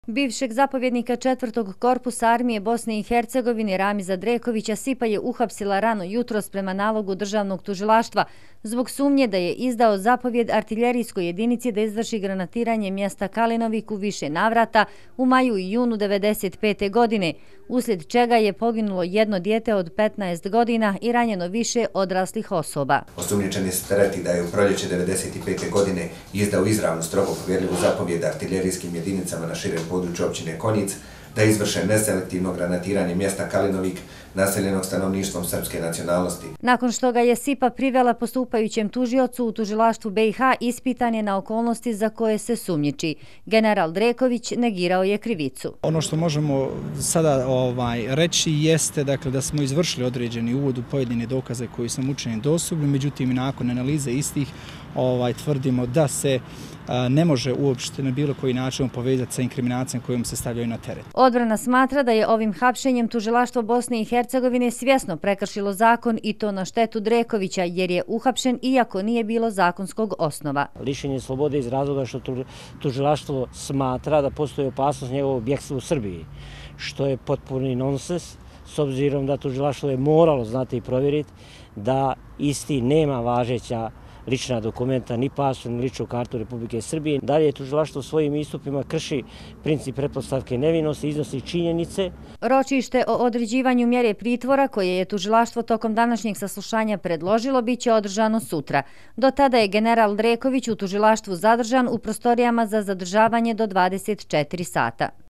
Bivšeg zapovjednika 4. korpusa armije Bosne i Hercegovine Ramiza Drekovića SIPA je uhapsila rano jutros prema nalogu državnog tužilaštva zbog sumnje da je izdao zapovjed artiljerijskoj jedinici da izvrši granatiranje mjesta Kalinovik u više navrata u maju i junu 1995. godine, uslijed čega je poginulo jedno dijete od 15 godina i ranjeno više odraslih osoba. Osumnjičeni se tereti da je u proljeće 1995. godine izdao izravno strogo povjerljivu zapovjed artiljerijskim jedinicama na širem području općine Konjic da izvrše neselektivno granatiranje mjesta Kalinovik naseljenog stanovništvom srpske nacionalnosti. Nakon što ga je SIPA privela postupajućem tužiocu u tužilaštvu BiH, ispitan je na okolnosti za koje se sumnjiči. General Dreković negirao je krivicu. Ono što možemo sada reći jeste da smo izvršili određeni uvod u pojedine dokaze koji su nam učinjeni dostupni, međutim nakon analize istih tvrdimo da se ne može uopšte na bilo koji način povezati sa inkriminacijom kojom se stavljaju na teret. Odbrana smatra da je ovim hapšenjem tužilaštvo Bosne i Hercegovine svjesno prekršilo zakon i to na štetu Drekovića jer je uhapšen iako nije bilo zakonskog osnova. Lišenje slobode iz razloga što tužilaštvo smatra da postoji opasnost njegovog bjegstva u Srbiji, što je potpuni nonsens s obzirom da tužilaštvo je moralo znati i provjeriti da isti nema važeća lična dokumenta, ni pasoš, ni ličnu kartu Republike Srbije. Dalje tužilaštvo svojim istupima krši princip pretpostavke nevinosti, iznosi činjenice. Ročište o određivanju mjere pritvora koje je tužilaštvo tokom današnjeg saslušanja predložilo biće održano sutra. Do tada je general Dreković u tužilaštvu zadržan u prostorijama za zadržavanje do 24 sata.